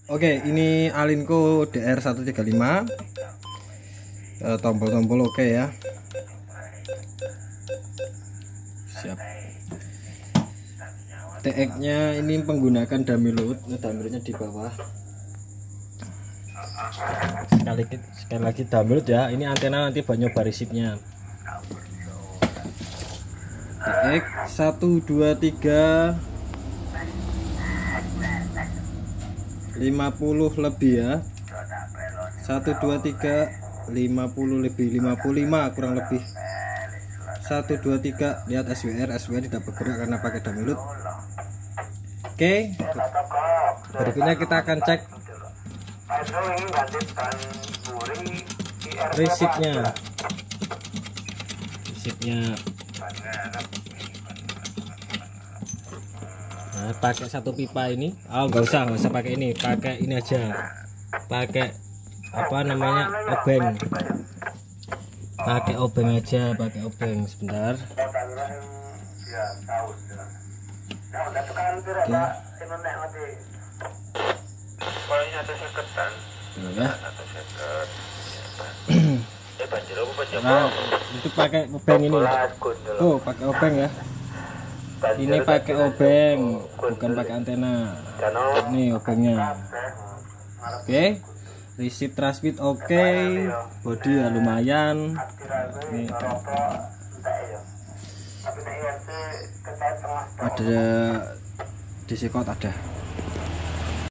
Oke, ini Alinco DR135. Tombol-tombol oke ya. Siap. TX-nya ini menggunakan dummy load, dummy loadnya di bawah. Sekali lagi dummy load ya. Ini antena nanti buat nyoba resipnya. TX 123 50 lebih ya. 123 50 lebih 55 kurang lebih. 123 lihat SWR tidak bergerak karena pakai dummy load. Oke, berikutnya kita akan cek resipnya. Nah, pakai satu pipa ini. Nggak usah pakai ini, pakai ini aja. Pakai apa namanya, obeng. Pakai obeng aja, pakai obeng sebentar. Nah, itu pakai obeng ini. Tuh, pakai obeng ya. Ini pakai obeng, bukan pakai antena. Ini obengnya. Oke. Resip transmit oke. Body ya lumayan. Ini ada DC code ada.